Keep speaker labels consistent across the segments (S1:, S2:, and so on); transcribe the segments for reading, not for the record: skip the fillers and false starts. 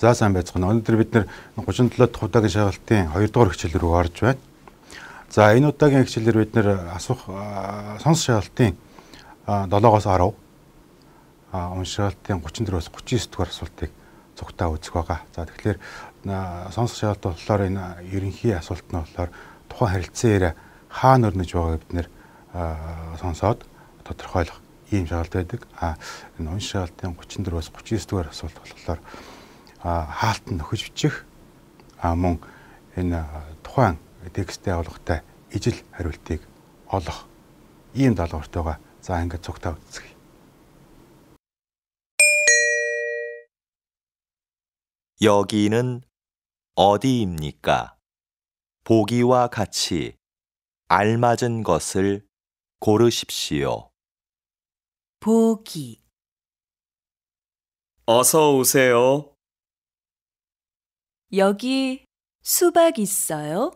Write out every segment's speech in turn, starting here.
S1: За сайн байцгаана. Өнөөдөр бид нэр 37 дахь удаагийн шалгалтын 2 дугаар хичээл рүү орж байна. За энэ удаагийн хичээлээр бид нэр асуух сонс шалгалтын 7-оос 10 уншаалтын 34-оос 39 дугаар асуултыг цугтаа үзэх байгаа. За тэгэхээр сонс шалгалт болохоор энэ ерөнхий асуулт нь болохоор тухайн харилцан яриа хаана өрнөж байгааг бид нэр сонсоод тодорхойлох ийм шалгалт байдаг. Энэ уншаалтын 34-оос 39 дугаар асуулт болохоор хаалт нь нөхөж бичих мөн энэ тухайн тексттэй олготой ижил хариултыг олох ийм даалгаварт байгаа. За ингээд цугтаа үзье.
S2: 여기는 어디입니까? 보기와 같이 알맞은 것을 고르십시오.
S3: 보기.
S4: 어서 오세요.
S3: 여기 수박 있어요?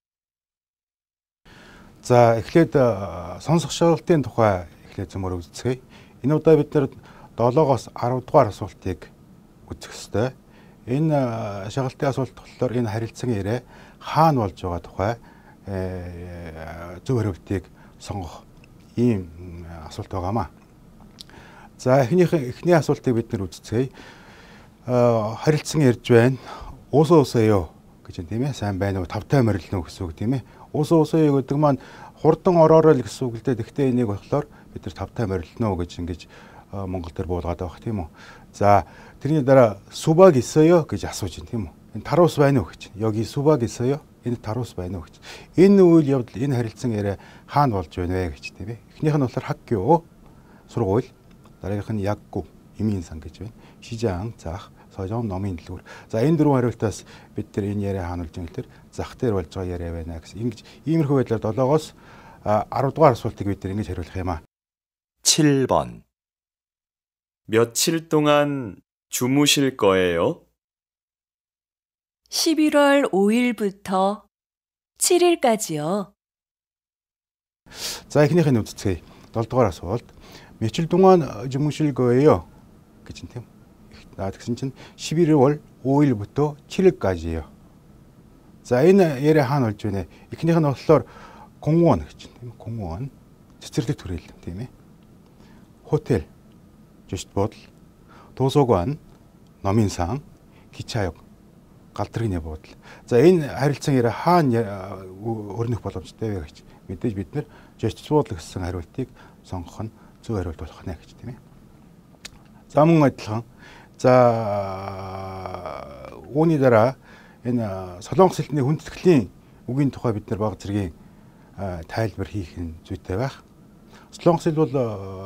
S1: За эхлээд сонсох шалгалтын тухай эхлээд зөмөр үзцгээе. Энэ удаа бид нэр 7-оос 10 дугаар асуултыг үзэх ёстой. Энэ шалгалтын асуулт болохоор энэ харилцан яриа хаана болж байгаа тухай зөв хариултыг сонгох ийм асуулт байгаамаа. За эхний асуултыг бид нэр үзцгээе. Харилцан ярьж байна. Уусаа уусааё гэж тийм ээ. Сайн байна уу? Тавтай морилно гэсэн үг тийм ээ. Уусаа уусааё гэдэг маань хурдан ороорой л гэсэн үг л дээ. Гэхдээ энийг болохоор бид нар тавтай морилно гэж ингэж монгол дээр буулгаад байгаа тийм үү. За тэрний дараа субаг 있어요 гэж асууж байна тийм үү. Энэ тарус байна уу гэж. 여기 субаг 있어요? Энэ тарус байна уу гэж. Энэ үйл явдал энэ харилцан яриа хаана болж байна вэ гэж тийм ээ. Эхнийх нь болохоор 학교 сургууль, дараагийнх нь 약국 иминсан гэж байна. 시장 заах, 서점 номын дэлгүүр. За энэ дөрвөн хариултаас бид нар энэ яриа хаана болж байгаа гэхээр зах дээр болж байгаа яриа байна гэсэн. Ингэж иймэрхүү байдлаар 7-оос 10 дугаар асуултыг бид нар ингэж хариулах юм аа.
S2: 7번.
S4: 며칠 동안 주무실 거예요?
S3: 11월 5일부터 7일까지요.
S1: За эхнийх нь үзцгээе. 7 дугаар асуулт. 며칠 동안 주무실 거예요? гэж юм тийм. тэгсэн чинь 11월 5일부터 7일까지예요. За энэ яриа хаана болж байна? Эхнийх нь болохоор 공무원 гэж тийм. 공무원 цэцэрлэг төрөл тийм ээ. 호텔 주식보들, 도서관, номинсан, 기차역, галтрын явдал. За энэ харилцан яриа хаана өрнөх боломжтой вэ гэж мэдээж бид нэр 주식보들 гэсэн хариултыг сонгох нь зөв хариулт болох нэ гэж тийм ээ. За мөн адилхан. За үүний дараа энэ солонгос хэлний хүндэтгэлийн үгийн тухай бид нар бага зэргийн тайлбар хийх нь зүйтэй байх. Солонгос хэл бол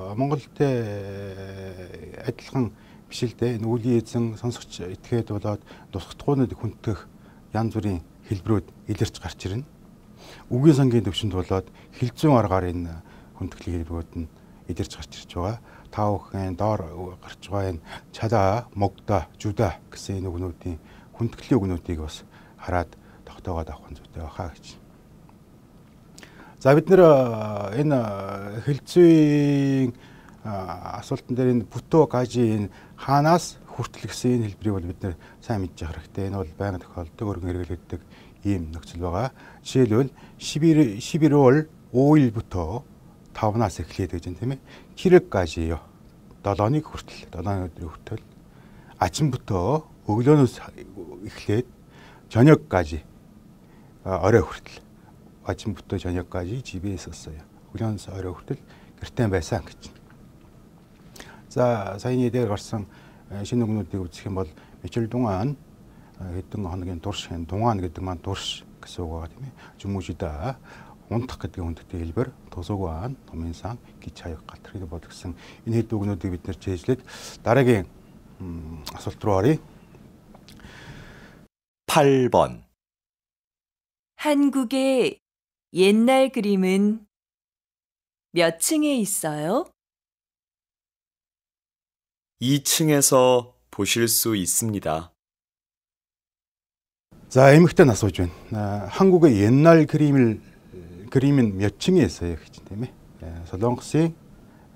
S1: Монголтэй адилхан биш л дээ. Энэ үлийн эзэн сонсогч этгээд болоод тусгатгуунууд хүндэх янз бүрийн хэлбэрүүд илэрч гарч ирнэ. Үгийн сангийн төвшөнд болоод хилцүүн аргаар энэ хүндтгэлийн хэлбэрүүд нь илэрч гарч ирж байгаа. Та бүхэн доор гарч байгаа энэ чада, могда, жуда гэсэн энэ үгнүүдийн хүндэтгэлийн үгнүүдийг бас хараад тогтоогоод авах нь зүйтэй байхаа гэж. За бид нэр энэ хэлцүүийн асуултан дээр энэ бүтөө гажи энэ хаанаас хүртэл гэсэн энэ хэлбэрийг бол бид нэр сайн мэдж явах хэрэгтэй. Энэ бол байнга тохиолддог, өргөн хэрэглэгддэг ийм нөхцөл байгаа. Жишээлбэл 11월 5일부터 5-наас эхлээд гэж юм тийм ээ. 7일까지요. 7-ыг хүртэл, 7 өдрийн хүртэл. 아침부터 өглөөнөөс эхлээд 저녁까지 орой хүртэл. 아침부터 저녁까지 집에 있었어요. өглөөнөөс орой хүртэл гэртээ байсан гэж. За саяны дээр гарсан шинэ үгнүүдийг үзэх юм бол 며칠 동안 хэдэн хоногийн турш 동안 гэдэг маань турш гэсэн үг байгаа тийм ээ. 주무시다 унтах гэдэг хүндэтийн хэлбэр, 도서관, номинсан, 기차역, галтрын бод гэсэн энэ хэд үгнүүдийг бид нэр чийжлээд дараагийн асуулт руу оръё.
S2: 8번.
S3: 한국의 옛날 그림은 몇 층에 있어요?
S4: 2층에서 보실 수 있습니다.
S1: 자, эмэгтэй асууж байна. 한국의 옛날 그림은 몇 층에 있어요 гэж тийм ээ. Солонгосын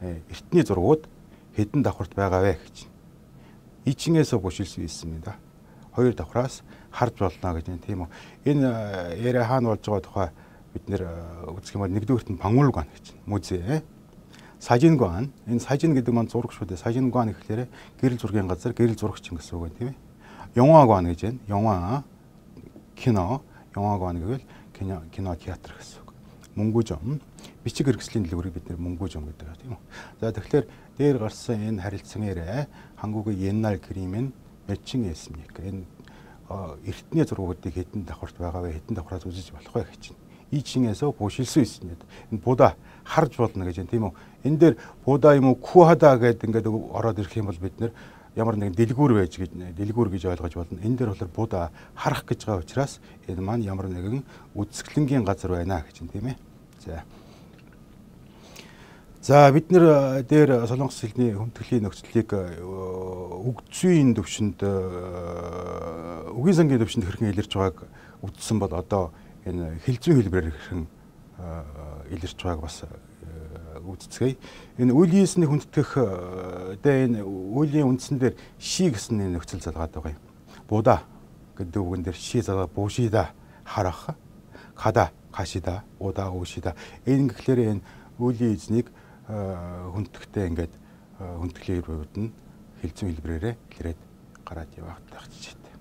S1: эртний зургууд хэдэн давхарт байгаа вэ гэж. 2층에서 보실 수 있습니다. хоёр давхраас харж болно гэж тийм үү. Энэ яриа хаана болж байгаа тухай бид нэр үзэх юм бол нэгдүгээрт нь 박물관 гэж байна. Музей. Сажин관. Энэ сажин гэдэг маань зураг шүү дээ. Сажин관 гэхлээр гэрэл зургийн газар, гэрэл зурагч гэсэн үг байна тийм ээ. 영화관 гэж байна. 영화, кино, 영화관 гэвэл кино театр гэсэн үг. Мөнгөжом, бичиг хэрэгслийн дэлгүүрийг бид нэр мөнгөжом гэдэг тийм үү. За тэгэхээр дээр гарсан энэ харилцангаараа 한국의 옛날 그림은 몇 층에 있습니까? Энэ эртний зургуудыг хэдэн давхарт байгаа вэ? Хэдэн давхраас үзэж болох вэ гэж байна. 2층에서 보실 수 있습니다. 보다 харж болно гэж байна тийм үү. Энэ дээр 보다 юм уу 구하다 гэдэг ингээд ороод ирэх юм бол бид нэр ямар нэгэн дэлгүүр байж гэж дэлгүүр гэж ойлгож болно. Энэ дээр болохоор 보다 харах гэж байгаа учраас энэ маань ямар нэгэн үзэсгэлэнгийн газар байна гэж байна тийм ээ. За бид нэр дээр солонгос хэлний хүндэтгэлийн нөхцөлийг үгзүйн төвшөнд үгийн сангийн төвшөнд хэрхэн илэрч байгааг үзсэн бол одоо энэ хэлзүү хэлбэрээр хэрхэн илэрч байгааг бас үзцгээе. Энэ үеийнхний хүндэтгэх энэ үеийн үндсэн дээр ши гэсэн нөхцөл залгаад байгаа юм. 보다 гэдэг үгэн дээр ши залгаа 보시다 харах, 가다 가시다, 오다 오시다. энэ гэхлээр энэ үеийн эзнийг хүндтгэхдээ ингээд хүндтгэлийн хэлбэрүүд нь хэлцэн хэлбэрээрээ илрээд гараад явагдах жишээтэй.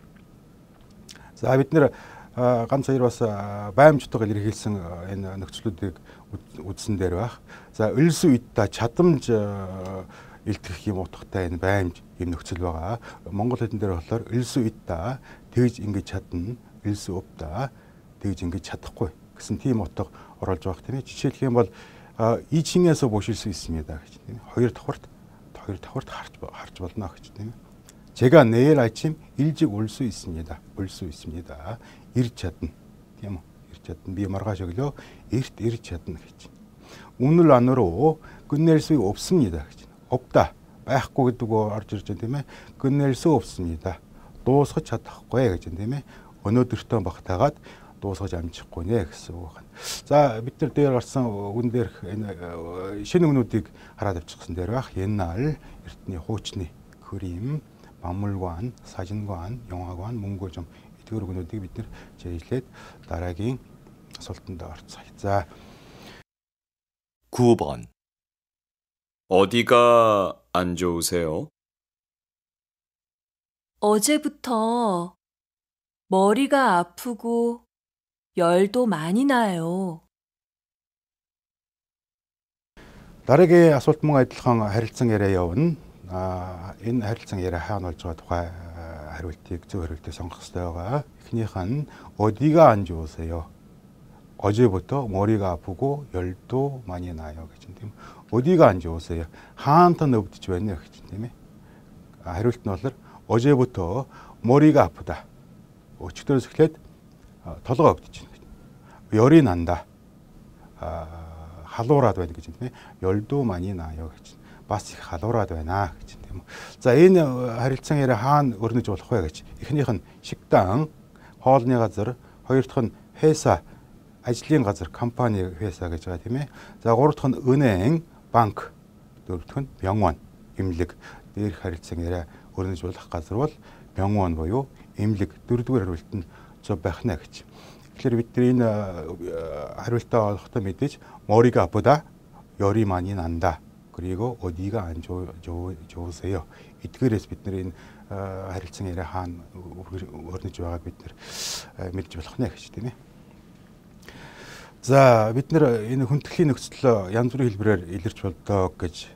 S1: За бид нэр ганц хоёр бас баймжтайгаар илэрхийлсэн энэ нөхцлүүдийг үзсэн дээр байх. За өлсү идта чадамж илтгэх юм утгатай энэ баймж юм нөхцөл байгаа. Монгол хэлэн дээр болохоор өлсү идта тэгж ингэж чадна, өлсү өвта тэгж ингэж чадахгүй гэсэн тийм утга оруулж байгаа тийм ээ. Жишээлх юм бол 2층에서 보실 수 있습니다 гэж тийм ээ. хоёр давхарт харж болно гэж тийм ээ. 제가 내일 아침 일찍 올 수 있습니다. 올 수 있습니다. ирж чадна. Тийм үү? Ирж чадна. Би маргааш өглөө эрт ирж чадна гэж. 오늘 안으로 끝낼 수 없습니다 гэж. 없다. байхгүй гэдэг үг орж ирж байна тийм ээ. 끝낼 수 없습니다. дуусгаж чадахгүй гэж байна тийм ээ. өнөөдөртөө багтаагаад дуусгаж амжихгүй нэ гэсэн үг байна. За бид нар дээр гарсан үгэн дээр энэ шинэ үгнүүдийг хараад авчихсан дээр байх. 옛날 эртний хуучны 그림, 박물관, 사진관, 영화관, 문고점 이들 үгнүүдийг бид нар жийжлээд дараагийн асуултанд орцгоё. За
S2: 9번.
S4: 어디가 안 좋으세요?
S3: 어제부터 머리가 아프고 열도 많이 나요.
S1: дараагийн асуулт мөн адилхан харилцан яриа явна. Энэ харилцан яриа хаана болж байгаа тухай хариултыг зөв хариултыг сонгох хэрэгтэй байгаа. Эхнийх нь 어디가 안 좋으세요? 어제부터 머리가 아프고 열도 많이 나요 гэж тийм. 어디가 안 좋으세요? хаант нь өвдөж байна гэж тийм ээ. хариулт нь бол 어제부터 머리가 아프다. өчигдөрөөс эхлээд толгой өвдөж байна. 열이 난다. халуураад байна гэж тийм ээ. 열도 많이 나요 гэж. бас их халуураад байна гэж тийм үү. За энэ харилцан яриа хаана өрнөж болох вэ гэж. Эхнийх нь 식당, хоолны газар, хоёр дахь нь 회사, ажлын газар, компани 회사 гэж байгаа тийм ээ. За гурав дахь нь 은행, банк, дөрөв дахь нь 병원, эмнэлэг. Дээрх харилцан яриа өрнөж болох газар бол 병원 буюу эмнэлэг. Дөрөвдүгээр хариулт нь зөв байх нэ гэж. Тэгэхээр бид энэ хариултаа олохдоо мэдээж 머리가 아프다, 열이 많이 난다. 그리고 어디가 안 좋으세요? эдгээрээс бид нэр энэ харилцан яриа хаана өрнөж байгааг бид нэр мэдж болох нэ гэж тийм ээ. За бид нэр энэ хүндэтгэлийн нөхцөл янз бүрийн хэлбэрээр илэрч болдог гэж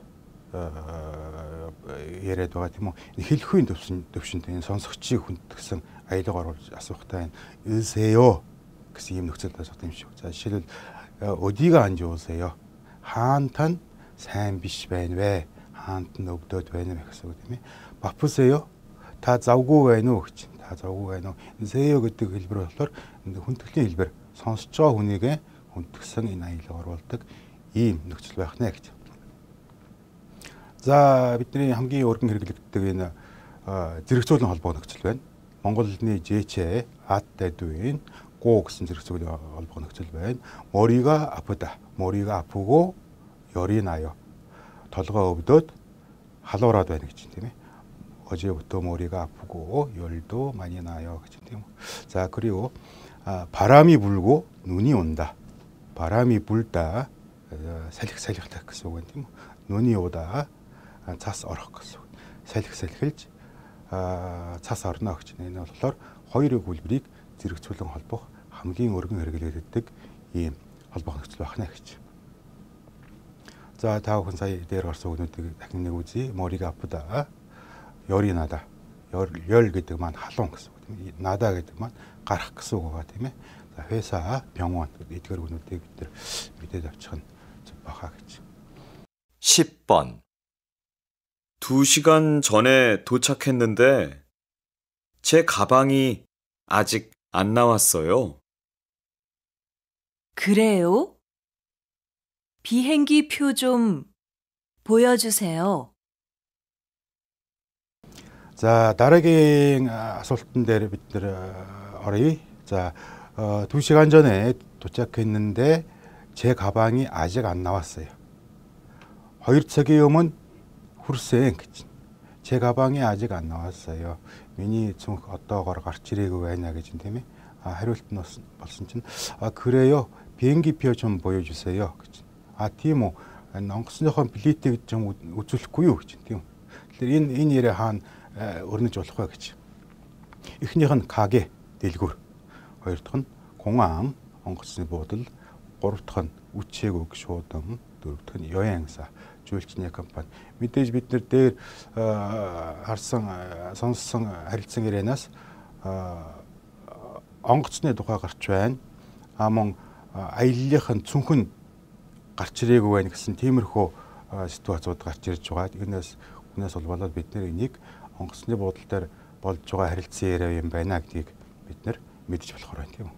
S1: яриад байгаа тийм үү. Энэ хэлэхүйн төвшөнд энэ сонсогчийг хүндэтгсэн аялал оруулж асуухтай энэ илсеё гэсэн юм нөхцөл асуух юм шиг. За жишээлбэл 어디가 안 좋으세요? хаант нь сайн биш байна вэ? хаант нь өвдөд байна вэ гэсэн үг тийм ээ. 바쁘세요? та завгүй байна уу гэж. та завгүй байна уу? 세요 гэдэг хэлбэр болохоор хүндэтгэлийн хэлбэр сонсож байгаа хүнийг хүндэтгсэн энэ аялал оруулдаг ийм нөхцөл байх нэ гэж. За бидний хамгийн өргөн хэрэглэгддэг энэ зэрэгцүүлэн холбоо нөхцөл байна. Монгол хэлний ЖЧ, АТ-д 고 гэсэн зэрэгцүүлийн холбоо нөхцөл байна. 머리가 아프다. 머리가 아프고 열이 나요. толгой өвдөд халуураад байна гэж тийм ээ. 어제부터 머리가 아프고 열도 많이 나요. 그죠? 자, 그리고 바람이 불고 눈이 온다. 바람이 불다. 살릭살릭다 그 속은 눈이 오다. цас орох гэсэн. Салхилж цас орно гэж. Энэ болохоор хоёрын хөлбөрийг зэрэгцүүлэн холбох хамгийн өргөн хэрэглэгддэг ийм холбоо нөхцөл байна гэж. За та бүхэн сая дээр гарсан үгнүүдийг дахин нэг үзье. 머리가 아프다. 열이 나다. 열 гэдэг маань халуун гэсэн үг тийм ээ. 나다 гэдэг маань гарах гэсэн үг байгаа тийм ээ. За 회사, 병원 эдгээр үгнүүдийг бид нар мэдээд авчих нь зөв баха гэж.
S2: 10번
S4: 2시간 전에 도착했는데 제 가방이 아직 안 나왔어요.
S3: 그래요? 비행기 표 좀 보여주세요.
S1: 자, дараагийн асуултан дээр бид нэр оръё. 자, 2시간 전에 도착했는데 제 가방이 아직 안 나왔어요. 2цагийн өмнө хүрсэн гэж. 제 가방이 아직 안 나왔어요. миний цүнх одоогоор гарч ирээгүй байна гэж юм тийм ээ. хариулт нь болсон чинь 그래요. 비행기 표 좀 보여주세요 гэж. Тийм үү. онгоцныхон билетийг 좀 үзүүлэхгүй юу гэж тийм. Тэгэхээр энэ ярэ хаана өрнөж болох вэ гэж. Эхнийх нь 가게 дэлгүүр. Хоёр дахь нь 공항 онгоцны буудал. Гурав дахь нь үчээгүүг шуудан. Дөрөв дахь нь 여행사 жуулчны компани. Мэдээж бид нар дээр харсан сонссон харилцан ирээнээс онгоцны тухай гарч байна. Мөн аяллахын цүнхэн гарч ирээгүй байна гэсэн тиймэрхүү ситуацууд гарч ирж байгаа. Үүнээс болоод бид нар энийг онгоцны буудлын дээр болж байгаа харилцан яриа юм байна гэдгийг бид нар мэдж болохоор байна тийм үү.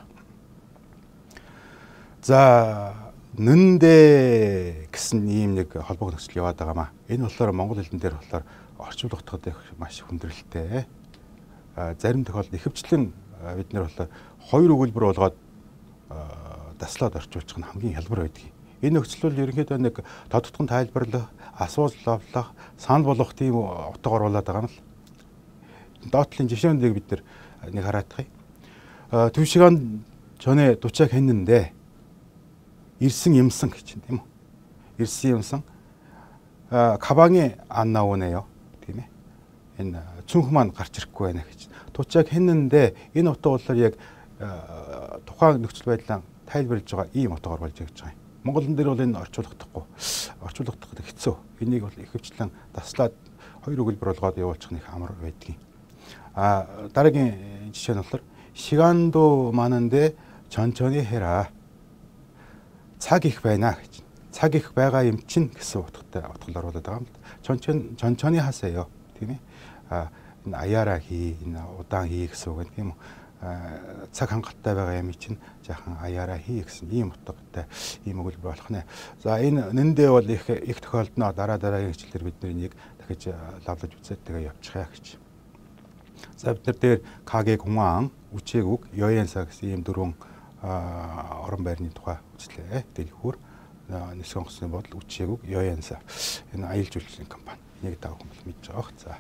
S1: За нөндэ гэсэн ийм нэг холбоо нөхцөл яваад байгаамаа. Энэ болохоор монгол хэлэн дээр болохоор орчуулгадахад маш хүндрэлтэй. Зарим тохиолдолд ихэвчлэн бид нар болохоор хоёр өгүүлбэр болгоод таслаад орчуулчих нь хамгийн хялбар байдаг. Энэ нөхцөл бол ерөнхийдөө нэг тодотгон тайлбарлах, асууллах, санал болгох тийм утга оруулаад байгаа юм л. Доотлын жишээндээ бид нар нэг хараадах юм. 2시간 전에 도착했는데 일승 임승 гэж тийм үү. 일승 임승. 가방이 안 나오네요. тийм ээ. Энэ цүнх маань гарч ирэхгүй байна гэж. 도착했는데 энэ утга болохоор яг тухайн нөхцөл байдлаа тайлбарлаж байгаа ийм утгаар болж байгаа юм. Монголын дээр бол энэ орчуулгадах хэцүү. Энийг бол ихэвчлэн таслаад хоёр өгүүлбэр болгоод явуулчих нь их амар байдгийг. дараагийн жишээ нь болохоор 시간도 많은데 천천히 해라. цаг их байна гэж. цаг их байгаа юм чинь гэсэн утгатай утгаар оруулаад байгаа юм. 천천히 하세요. тийм ээ. энэ аяараа хий, энэ удаан хий гэсэн үг тийм үү. цаг хангалттай байгаа юм чинь жаахан аяараа хий гэсэн ийм утгатай ийм өгүүлбэр болох нэ. За энэ нэндээ бол их тохиолдно. Дараагийн хичээлээр бид энийг дахиж лавлаж үзээд тэгээ явчихъя гэж. За бид нар дээр 가게 공항, 우체국, 여행사 гэсэн ийм дөрвөн орон байрны тухай үзлээ. Дэлгүүр, нисэх онгоцны бодол, 우체국, 여행사. Энэ аялал жуулчлалын компани. Энийг та бүхэн мэдж байгаа.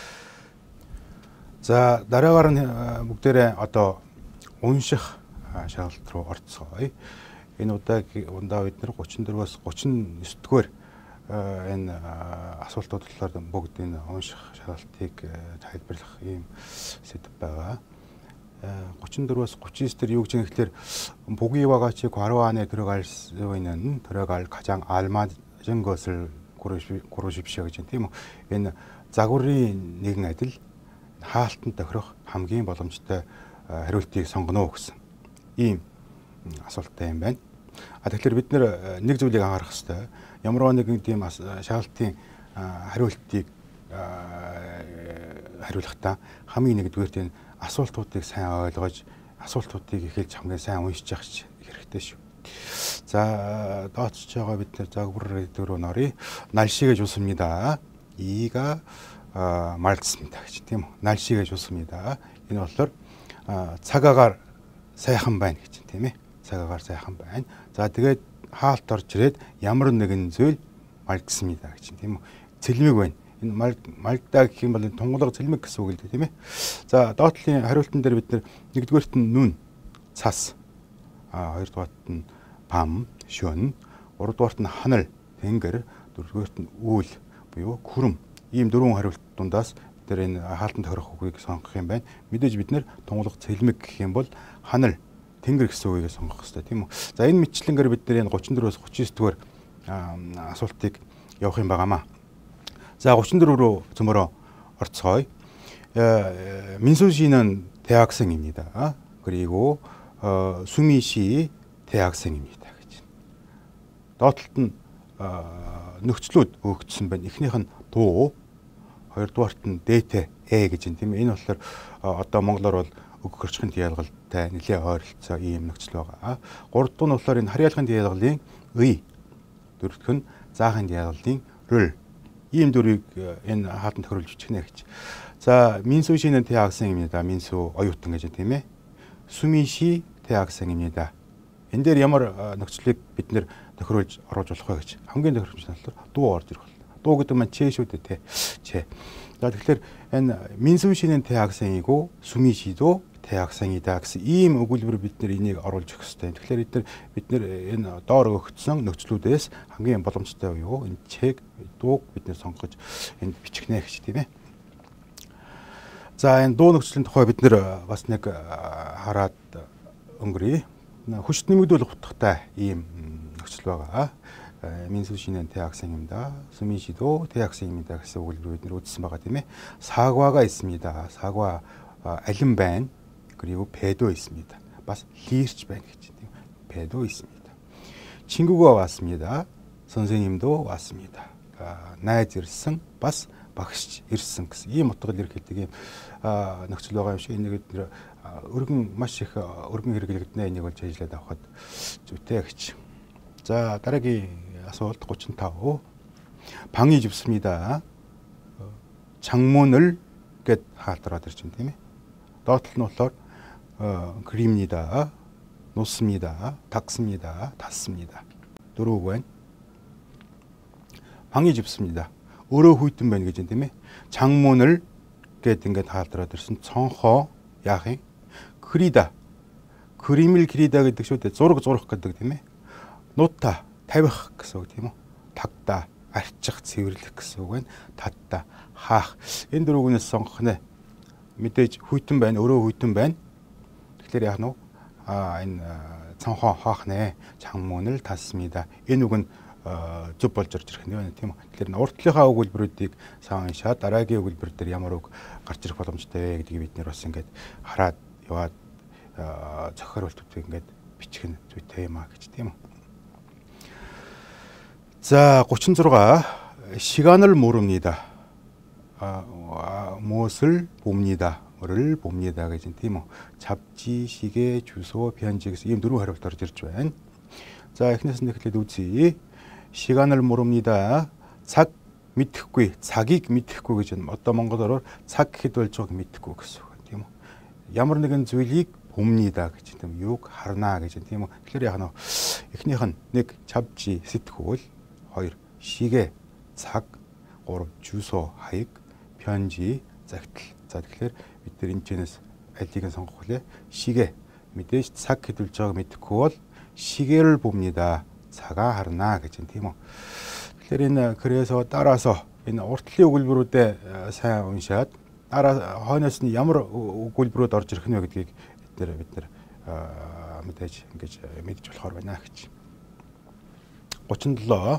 S1: За дараагаар нь бүгдээрээ одоо унших шалгалт руу орцгоё. Энэ удаа бид нар 34-аас 39-р энэ асуултууд болохоор бүгд энэ унших шалгалтыг тайлбарлах ийм сэдв байгаа. 34-аас 39 дээр юу гэж юм гэхээр 보기와 같이 괄호 안에 들어갈 수 있는 들어갈 가장 알맞은 것을 고르십시오 гэж тийм үү. Энэ загварын нэгэн адил хаалтанд тохирох хамгийн боломжтой хариултыг сонгоно гэсэн ийм асуулттай юм байна. Тэгэхээр бид нэг зүйлийг анхаарах хэрэгтэй. Ямар нэгэн тийм шалгалтын хариултыг хариулахдаа хамгийн нэгдүгээр тийм асуултуудыг сайн ойлгож, асуултуудыг эхэлж хамгийн сайн уншиж явах хэрэгтэй шүү. За дооцож байгаа бид нар загвар руу нор이 날씨가 좋습니다. 이가 맑습니다. тийм үү? 날씨가 좋습니다. Энэ болохоор цагаагаар сайхан байна гэж тийм ээ. цагаагаар сайхан байна. За тэгээд хаалт орж ирээд ямар нэгэн зүйл 맑습니다 гэж тийм үү? Цэлмэг байна. Энэ малдаа гэх юм бол тунгалаг цэлмэг гэсэн үг л дээ тийм ээ. За доотлын хариултан дээр бид нэгдүгээрт нь нүн, цас, хоёрдугаарт нь пам, шөн, гуравдугаарт нь ханал, тэнгэр, дөрөвдүгээрт нь үүл буюу күрэм. Ийм дөрвөн хариулт дундаас бид энэ хаалтан тохирох үгийг сонгох юм байна. Мэдээж бид нэр тунгалаг цэлмэг гэх юм бол ханал, тэнгэр гэсэн үгийг сонгох хэрэгтэй тийм үү. За энэ мэтчлэнгээр бид нэр энэ 34-өөс 39 дугаар асуултыг явах юм байгаамаа. За 34 рүү цөмөрөө орцгоё. 민수씨는 대학생입니다. 그리고 수미 씨 대학생입니다. доотлолт нь нөхцлүүд өгөгдсөн байна. Эхнийх нь дуу, хоёрдугаарт нь дээтэй гэж юм тийм. Энэ болохоор одоо монголоор бол үг хөрчхөн диалгалтай нэлээд ойролцоо ийм нөхцөл байгаа. Гуравдугаар нь болохоор энэ харьяалахын диалгалын 의, дөрөвдөх нь заахын диалгалын 를. ийм дөрвийг энэ хаалтанд тохируулж бичгнэ гэж. 자, 민수 씨는 대학생입니다. 민수 어유튼 гэж тийм ээ. 수미 씨 대학생입니다. энэ дээр ямар нөхцөлийг бид нэр тохируулж оруулж болох вэ гэж. хамгийн тохиромжтой нь болохоор дуу орж ирэх болно. дуу гэдэг нь чэ шүү дээ те. чэ. За тэгэхээр энэ 민수 씨는 대학생이고 수미 씨도 대학생이다 гэсэн ийм өгүүлбэр бид нэр энийг оруулж өгөх хэрэгтэй. Тэгэхээр бид нэр энэ доор өгөгдсөн нөхцлүүдээс хамгийн боломжтой юу энэ чэг дууг бид нэр сонгож энд бичихнэ гэж тийм ээ. За энэ дуу нөхцөлийн тухай бид нэр бас нэг хараад өнгөрье. хүчт нэмэгдүүлэх утгатай ийм нөхцөл байгаа. 민수 씨는 대학생입니다. 수미 씨도 대학생입니다. гэсэн өгүүлбэр бид нэр үзсэн байгаа тийм ээ. 사과가 있습니다. 사과 алим байна. 그리고 배도 있습니다. бас 리르치 байна гэж тийм. 배도 있습니다. 친구가 왔습니다. 선생님도 왔습니다. найз ирсэн бас багш ирсэн гэсэн ийм утгаар ирэхдэг ийм нөхцөл байгаа юм шиг. энийг нэр өргөн маш их өргөн хэрэглэгдэнэ. энийг болж ажиллаад авахд зүйтэй гэж. 자, дараагийн асуулт 35. 방이 좁습니다. 창문을 гэд хаалтараад ирж байна тийм ээ. доотлол нь болохоор 그립니다. 놓습니다. 닦습니다. 닫습니다. дөрөв байна. 방이 좁습니다. өөрөө хүйтэн байна гэж юм тийм ээ. 창문을 гэд ингээд хаалтараад ирсэн. цонхоо яах юм? 그리다. 그림을 그리다 гэдэг шүү дээ. зураг зурах гэдэг тийм ээ. 놓다 тавих гэсэн үг тийм үү. 닦다 арчих цэвэрлэх гэсэн үг байна. 닫다 хаах. энэ дөрөвгнээс сонгох нэ. мэдээж хүйтэн байна. өөрөө хүйтэн байна. тэгэхээр яах нь энэ цонхоо хаах нэ. 창문을 닫습니다. энэ үг нь зөв болж орж ирэх нь байна тийм үү. тэгэхээр уртлынхаа өгүүлбэрүүдийг саван шаа дараагийн өгүүлбэр дээр ямар үг гарч ирэх боломжтой вэ гэдгийг бид нэр бас ингээд хараад яваад зохиолтуудыг ингээд бичих нь зүйтэй юм а гэж тийм үү. 자, 36. 시간을 모릅니다. 무엇을 봅니다. 를 봅니다. гэж тийм үү. 잡지, 시계, 주소, 편지 гэсэн ийм дөрвөн хариулт орж ирж байна. 자, эхнээс нь эхлээд үзье. 시간을 모릅니다. цаг мэдхгүй, цагийг мэдхгүй гэж байна. одоо монголоор цаг гэхэд бол жог мэдхгүй гэсэн үг тийм үү. ямар нэгэн зүйлийг 봅니다 гэж тийм юг харна гэж тийм үү. тэгэхээр яах нь эхнийх нь нэг 잡지 сэтгүүл, хоёр 시계 цаг, гурав 주소 хаяг, 편지 загтал. за тэгэхээр бид нар энэчнээс алийг нь сонгох үлээ. 시계 мэдээж цаг хэдүүлж байгааг мэдэхгүй бол 시계를 봅니다. цагаа харна гэж тийм үү. тэгэхээр энэ 그래서 따라서 энэ уртлын өгүүлбэрүүдэд сайн уншаад дараа хойноос нь ямар өгүүлбэрүүд орж ирэх нь вэ гэдгийг бид нар мэдээж ингэж мэдж болохоор байна гэж. 37.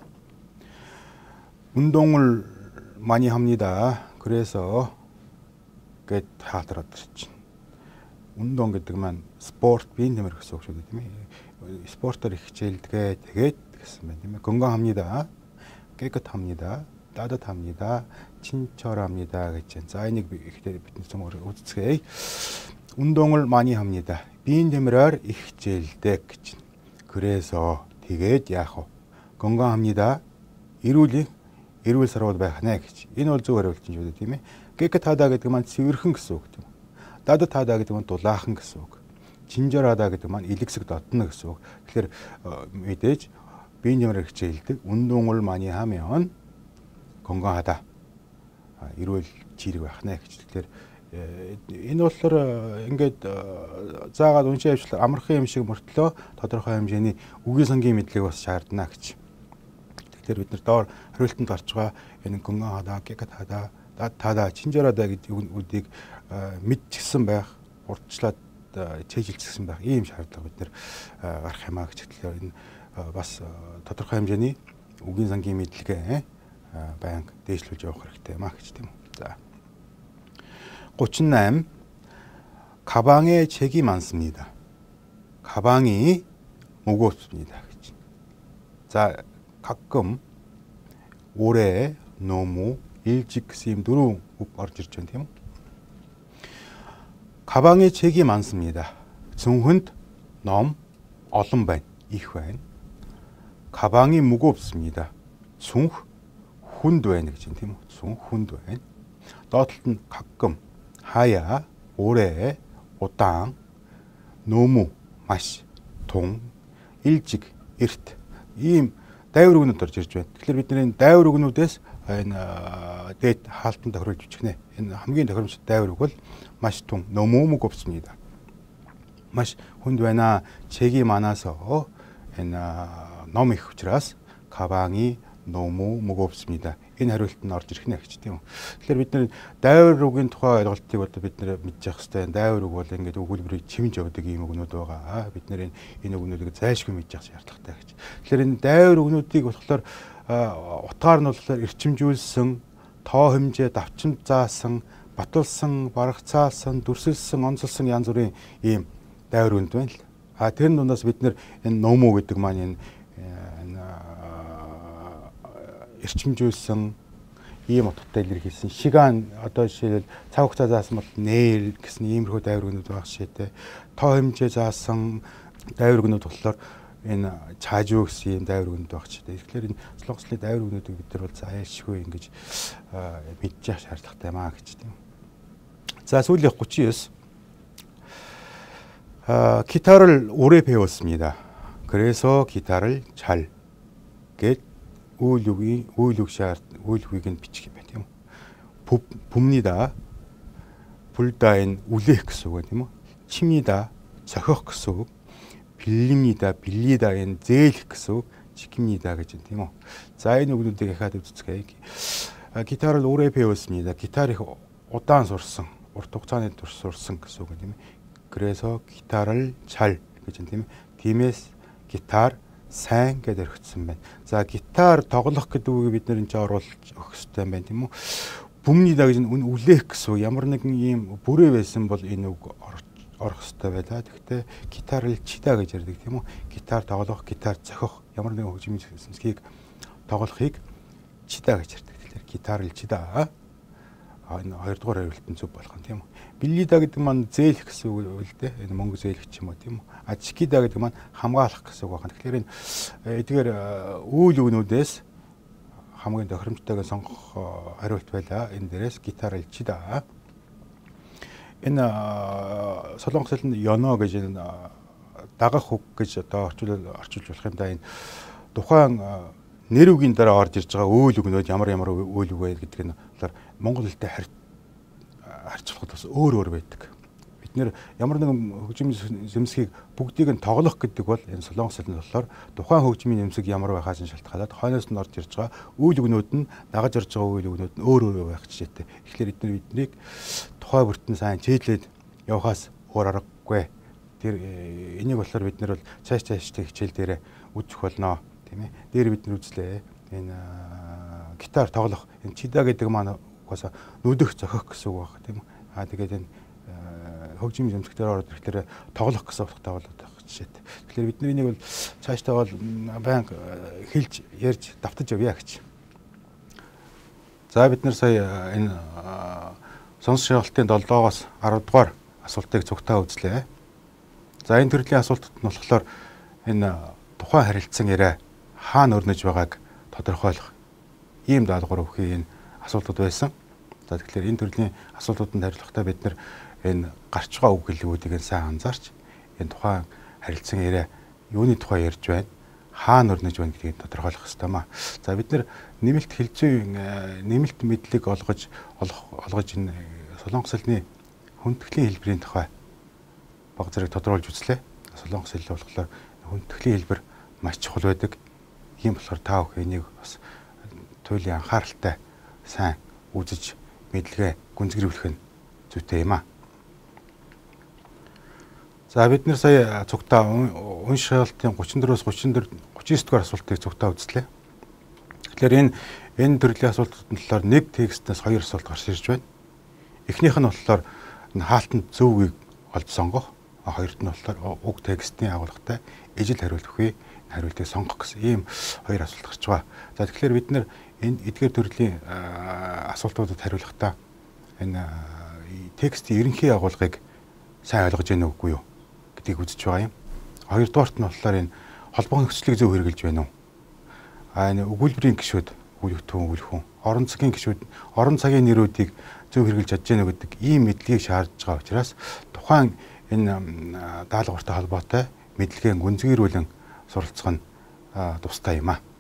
S1: 운동을 많이 합니다. 그래서 гэд хаалтараад ирж байна. 운동 гэдэг маань спорт биеийн тэмэр гэсэн үг шүү дээ тийм ээ. спортоор их хичээлдэг тэгээд гэсэн байна тийм ээ. 건강합니다. 깨끗합니다. 따뜻합니다. 친절합니다 гэж байна. за энийг ихтэй бид нэг юм үзцгээе. 운동을 많이 합니다. биеийн тэмрээр их хичээлдэг гэж байна. 그래서 тэгээд яах вэ? 건강합니다. эрүүл сарвал байх нэ гэж. энэ бол зөв хариулт юм шүү дээ тийм ээ. 깨끗하다 гэдэг маань цэвэрхэн гэсэн үг тийм үү. 따뜻하다 гэдэг маань дулаахан гэсэн үг. 친절하다 гэдэг маань илгэсэг дотно гэсэн үг. тэгэхээр мэдээж биеийн тэмрээр хичээлдэг. 운동을 많이 하면 건강하다. эрүүл жирэг байх нэ гэж. Тэгэхээр энэ болохоор ингээд заагаад уншиж авчлаа амархан юм шиг мөртлөө тодорхой хэмжээний үгийн сангийн мэдлэг бас шаардна гэж. Тэгэхээр бид нар доор хариултанд гарч байгаа энэ гүнгэн хадаа, гэгт хадаа, тада, чинжарада гэдэг үгүүдийг мэдчихсэн байх, урдчлаад чэйжилчихсэн байх ийм шаардлага бид нар гарах юмаа гэж. Тэгэхээр энэ бас тодорхой хэмжээний үгийн сангийн мэдлэгээ байнга дээшлүүлж явах хэрэгтэй юмаа гэж тийм үү. За. 38. 가방에 책이 많습니다. 가방이 무겁습니다. 자, 가끔 올해 너무 일찍 쓰임 두루 орж ирж байна тийм үү. 가방에 책이 많습니다. 증훈 ном олон байна, их байна. 가방이 무겁습니다. 증 хүнд байна гэж байна тийм үү. 증 хүнд байна. доотлолт нь 가끔 하야, 올해, удаан, 너무, маш, тун, 일찍, эрт ийм дайвар үгнүүд орж ирж байна. Тэгэхээр бид энэ дайвар үгнүүдээс энэ дээд хаалтанд тохируулж бичихнэ. Энэ хамгийн тохиромжтой дайвар үг бол маш тун, 너무 무겁습니다. маш хүнд байна. 책이 많아서 энэ ном их учраас 가방이 너무 무겁습니다. Энэ хариулт нь орж ирэх нэ гэж тийм үү. Тэгэхээр бид нэр дайвар үгийн тухай ойлголтыг бол бид нэр мэдчих хэвээр. Дайвар үг бол ингээд өгүүлбэрийг чимж явдаг ийм үгнүүд байгаа. Бид нэр энэ үгнүүдийг зайлшгүй мэдчих шаардлагатай гэж. Тэгэхээр энэ дайвар үгнүүдийг болохоор утгаар нь болохоор эрчимжүүлсэн, тоо хэмжээ давчимд заасан, баталсан, барагцаалсан, дүрсэлсэн, онцолсон янз бүрийн ийм дайвар үгнүүд байна л. Тэр дундаас бид нэр энэ номоо гэдэг маань энэ эрчимжүүлсэн ийм утгатай илэрхийлсэн 시간 одоо жишээлбэл цаг хугацаа заасан бол 내일 гэсэн иймэрхүү дайвар үгнүүд байх жишээтэй. тоо хэмжээ заасан дайвар үгнүүд болохоор энэ 자주 гэсэн ийм дайвар үгнүүд байх жишээтэй. Тэгэхээр энэ солонгослын дайвар үгнүүдийг бид нар бол зайлшгүй ингэж мэдчих шаардлагатай маа гэж тийм. За сүүлийнх 39. 기타를 오래 배웠습니다. 그래서 기타를 잘 우일육이 우일육이긴 비치게 байна. 봅니다. 불다인 울레 гэсэн үг тийм үү? 칩니다. зохих гэсэн үг. 빌립니다. 빌리다인 зээлх гэсэн үг. 지킵니다 гэж тийм үү? За энэ үгнүүдийг дахиад үзцгээе. 기타를 오래 배웠습니다. 기타를 удаан сурсан, урт хугацааны турш сурсан гэсэн үг тийм үү? 그래서 기타를 잘 гэж тийм үү? тиймээс гитар сайн гэдэр өгсөн байна. За гитар тоглох гэдэг үгийг бид нэр энэ оруулж өгөх хэрэгтэй юм байна тийм үү? Бүмнийда гэж үлээх гэсэн ямар нэгэн ийм бүрээ байсан бол энэ үг орох хэрэгтэй байлаа. Тэгэхдээ гитарл чида гэж ярьдаг тийм үү? Гитар тоглох, гитар зохих ямар нэгэн хөгжмийн сэсгийг тоглохыг чида гэж ярьдаг. Тэгэхээр гитарл чида энэ хоёрдугаар хариултанд зөв болох юм тийм үү? Билида гэдэг маань зээлх гэсэн үг үл дээ. Энэ мөнгө зээлх ч юм уу тийм үү? Чикида гэдэг маань хамгаалах гэсэн үг байна. Тэгэхээр энэ эдгээр үйл өгнүүдээс хамгийн тохиромжтойг сонгох хариулт байлаа. Энэ дээрээс гитар элчида. Энэ солонгос хэлний ёно гэж энэ дагах үг гэж одоо орчуулж болох юм да. Энэ тухайн нэр үгийн дараа орж ирж байгаа үйл өгнүүд ямар үйл үг вэ гэдэг нь болохоор монгол хэлтэй харьцуулахад бас өөр байдаг. Бид нэр ямар нэгэн хөгжмийн зэмсгийг бүгдийг нь тоглох гэдэг бол энэ солонгос хэлний болохоор тухайн хөгжмийн зэмсэг ямар байхаас нь шалтгаалаад хойноос нь орж ирж байгаа үйл өгнүүд нь дагаж ирж байгаа үйл өгнүүд нь өөр байх жишээтэй. Тэгэхээр биднийг тухай бүртэн сайн чийдлээд явахаас өөр аргагүй. Тэр энийг болохоор бид нар бол цааш хичээл дээрээ үзэх болно тийм ээ. Дээр бид нар үзлээ. Энэ гитар тоглох энэ чида гэдэг маань угаасаа нүдэх зохих гэсэн үг байна тийм үү. Тэгээд энэ хөгжмийн зэмсэгтэр ороод ирэхээр тоглох гэсэн утгатай болоод байгаа жишээтэй. Тэгэхээр бид энийг бол цаашдаа бол байнга хэлж ярьж давтаж явъя гэж. За бид нар сая энэ сонсох шалгалтын 7-оос 10 дугаар асуултыг цугтаа үзлээ. За энэ төрлийн асуултууд нь болохоор энэ тухайн харилцан яриа хаана өрнөж байгааг тодорхойлох ийм даалгавар өгөхийг энэ асуултууд байсан. За тэгэхээр энэ төрлийн асуултууданд хариулахдаа бид нар энэ гарч байгаа үг хэллэгүүдийг сайн анзаарч энэ тухайн харилцан яриа юуны тухай ярьж байна, хаана өрнөж байна гэдгийг тодорхойлох хэрэгтэй маа. За бид нэр нэмэлт хэлцүүийн нэмэлт мэдлэг олгож энэ Солонгос хэлний хүндэтгэлийн хэлбэрийн тухай бага зэрэг тодруулж үзлээ. Солонгос хэл болохоор хүндэтгэлийн хэлбэр маш чухал байдаг. Ийм болохоор та бүхэн энийг бас туйлын анхааралтай сайн үзэж мэдлэгээ гүнзгийрүүлэх нь зүйтэй юм аа. За бид нэр сая цугтаа уншаалтын 34-өөс 39 дугаар асуултыг цугтаа үзлээ. Тэгэхээр энэ төрлийн асуултууд нь болохоор нэг текстнээс хоёр асуулт гарч ирж байна. Эхнийх нь болохоор хаалтанд зөв үгийг олж сонгох, хоёрт нь болохоор уг текстийн агуулгатай ижил хариулт өгье, хариултыг сонгох гэсэн ийм хоёр асуулт гарч байгаа. За тэгэхээр бид нэр энэ эдгээр төрлийн асуултуудад хариулахдаа энэ текстийн ерөнхий агуулгыг сайн ойлгож байна уугүй юу гэдгийг үзэж байгаа юм. Хоёрдугаарт нь болохоор энэ холбоо нөхцөлийг зөв хэрэгжилж байна уу? Энэ өгүүлбэрийн гишүүд өгүүлэх хүн, орон цагийн нэрүүдийг зөв хэрэгжилж чадж байна уу гэдэг ийм мэдлэгийг шаардж байгаа учраас тухайн энэ даалгавартай холбоотой мэдлэгээ гүнзгийрүүлэн суралцах нь тустай юм аа.